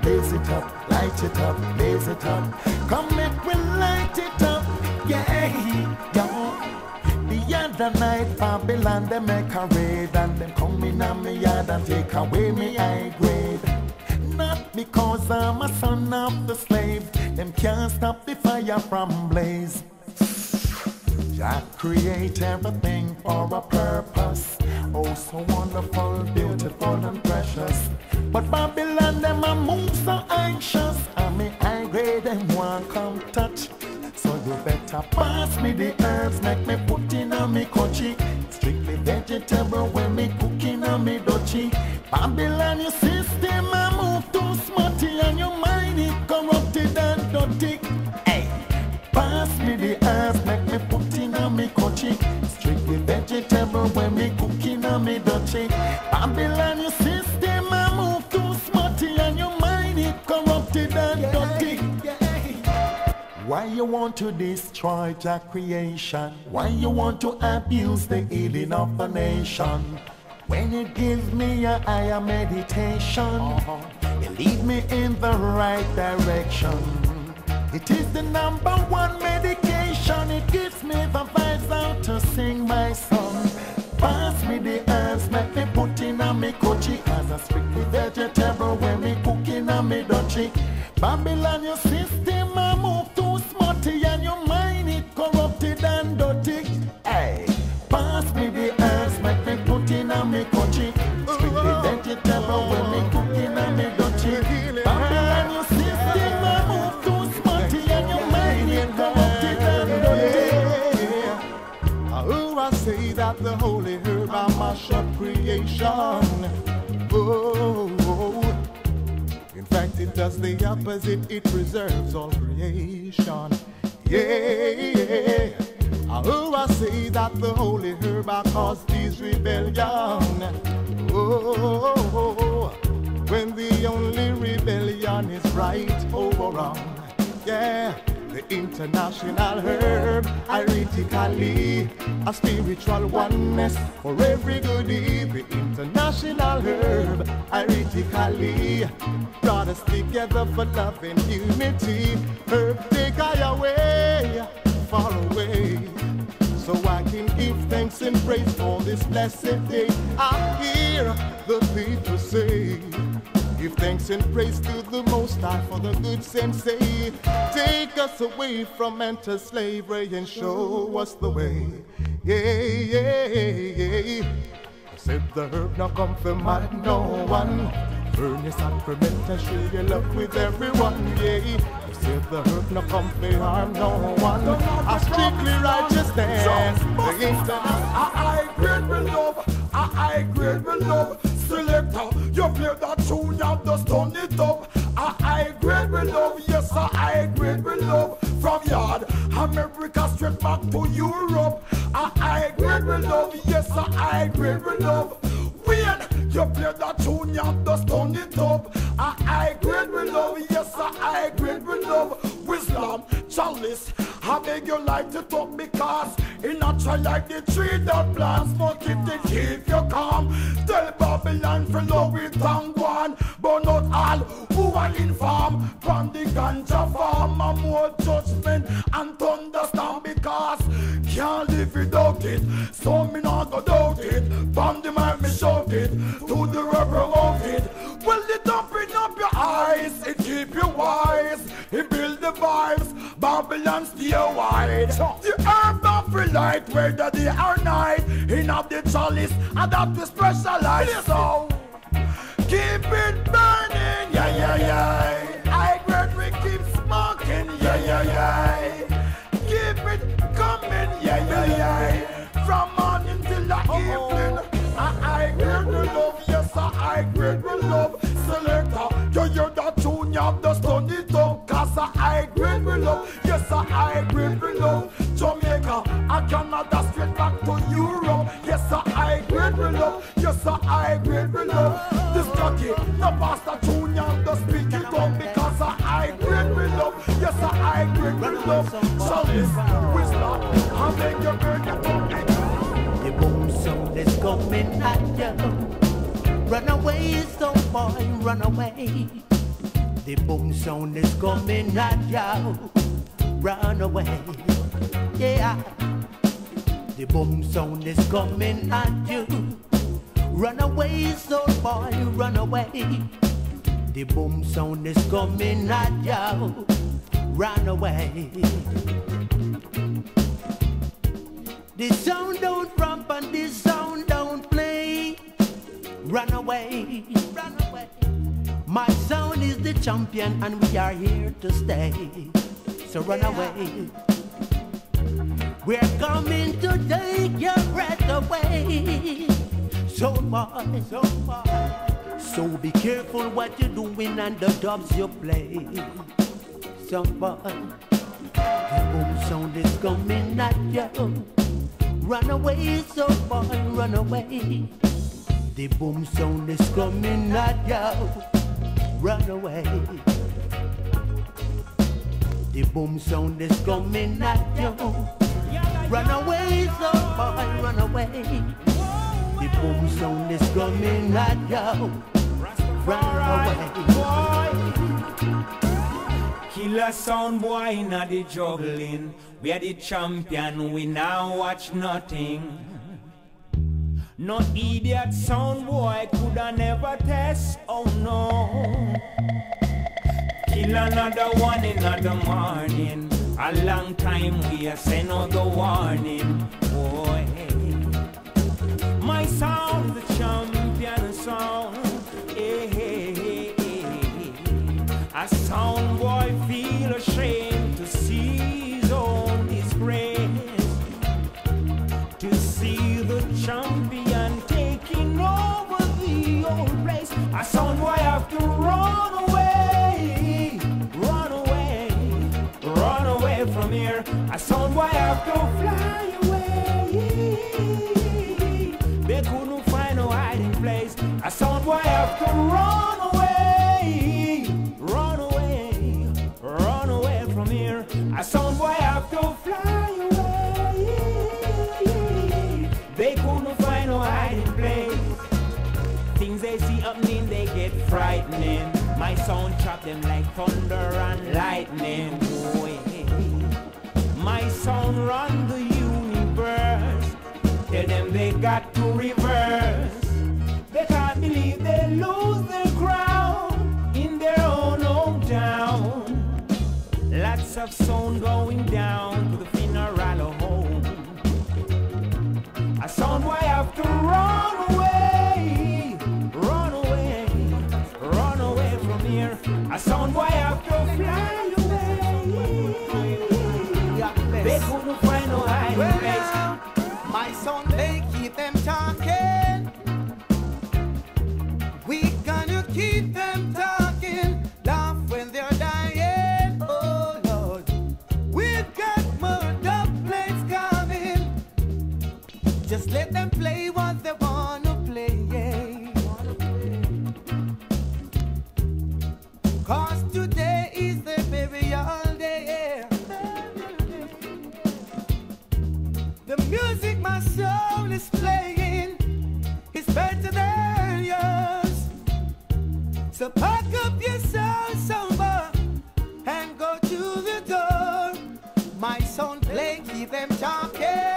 blaze it up, light it up, blaze it up. Come make we light it up, yeah, yo. The other night Babylon they make a raid and them come in on me yard and take away me high grade. Not because I'm a son of the slave, them can't stop the fire from blaze. Jah create everything for a purpose. Oh, so wonderful, beautiful and precious. But Babylon, them a move so anxious. And me high grade, them want come touch. So you better pass me the herbs, make me put in on me kochi. Strictly vegetable when me cooking on me dochi. Babylon, your system a move too smutty and your mind it corrupted and dirty. Hey, pass me the herbs, make me put in on me kochi. Strictly vegetable when me cooking on me dochi. Babylon, your system a move too smutty and your mind it corrupted and dirty. Why you want to destroy your creation? Why you want to abuse the healing of the nation? When it gives me a higher meditation, it lead me in the right direction. It is the #1 medication. It gives me the vibes out to sing my song. Pass me the herbs, make me put in on me kochi. As a strictly vegetable when me cooking on me dochi. Babylon, your system a move too smutty and your mind it corrupted and dirty. Hey, pass me the herbs, make me put in on me kochi. Strictly vegetable when me cooking on me dochi. Babylon, your system a move too smutty and your mind it corrupted and dirty. Oh, I say that the holy herb I mash up creation. Oh, in fact it does the opposite, it preserves all creation. Yeah. Oh, I say that the holy herb I cause these rebellion. Oh, when the only rebellion is right over wrong. Yeah. The international herb, ironically, a spiritual oneness for every goodie. The international herb, ironically, brought us together for love and unity. Herb, take I away, far away, so I can give thanks and praise for this blessed day. I hear the people say, give thanks and praise to the Most High for the good sensei. Take us away from mental slavery and show us the way. Yeah, yeah, yeah. I said the herb not come for mad no one. Burn your sacrament and share your love with everyone. Yeah. I said the herb not come for harm no one. I strictly righteousness. I great with love. I great with love. Selector, you play that tune, you just turn it up. I great with love, yes sir, I great with love. From yard, America straight back to Europe. I great with love, yes sir, I great with love. When you play that tune, you just turn it up. I great with love, yes sir, I great with love. Wisdom, chalice, I beg you like to talk because in a try like the tree that plants, smoke it to keep you calm. Tell Babylon for love with Tangwan, but not all who are informed. From the ganja farm, and more judgment and understand because can't live without it. So me not go doubt it. From the mind me shout it to the river of it. Well, it open up your eyes, it keep you wise, it build the vibes. Babylon stay wide. The herb not free light, whether day or night. In of the chalice, and that we specialize. So keep it burning, yeah, yeah, yeah. I great we keep smoking, yeah, yeah, yeah. Keep it coming, yeah, yeah, yeah. From morning till the evening. I great with love, yes sir, I great with love. Selector, you hear that tune, you have to turn it up. Cause I great with love, yes sir, I great with love. Jamaica, I Canada, straight back to Europe. Yes sir, I great with love, yes sir, I great with love. This jockey, no pastor tune, you have to speak it up. Because I great with love, yes sir, I great with love. Chalice, wisdom, I beg you burn your tongue. The boom sound is coming at you. Run away, so boy, run away. The boom sound is coming at you. Run away, yeah. The boom sound is coming at you. Run away, soul boy, run away. The boom sound is coming at you. Run away. The sound don't romp and the sound don't play. Run away, run away. My sound is the champion and we are here to stay. So run away. We're coming to take your breath away. So boy, so boy. So be careful what you're doing and the dubs you play. So boy, the boom sound is coming at you. Run away, so boy, run away. The boom sound is coming at you. Run away. The boom sound is coming at you. Run away, so boy, run away. The boom sound is coming at you. Run away. Killer sound boy inna the juggling. We are the champion, we now watch nothing. No idiot sound boy coulda never test, oh no. Kill another one in the morning. A long time we a send out the warning. Boy, my sound, the champion sound. Hey, hey, hey, hey. A sound boy feel ashamed to see his own disgrace. To see the champion taking over the old place. A sound boy have to run away, run away, run away from here. A sound boy have to fly away. They couldn't find no hiding place. A sound boy have to run away, run away, run away from here. A sound boy have to fly away. They couldn't find no hiding place. Things they see happening, they get frightening. My sound chop them like thunder and lightning. Boy, my sound run the universe. Tell them they got to reverse. They can't believe they lose their crown in their own hometown. Lots of sound going down to the funeral home. A sound boy have to run away, run away, run away from here. A sound boy have to fly away. They couldn't find no hiding place. My sound, they keep them talking. We gonna keep them talking. Laugh when they're dying. Oh Lord, we've got more dub plates coming. Just let them play what they wanna play. Cause today is the burial day. The music my soul is playing is better than yours. So pack up your soul somewhere and go to the door. My sound play, keep them talking.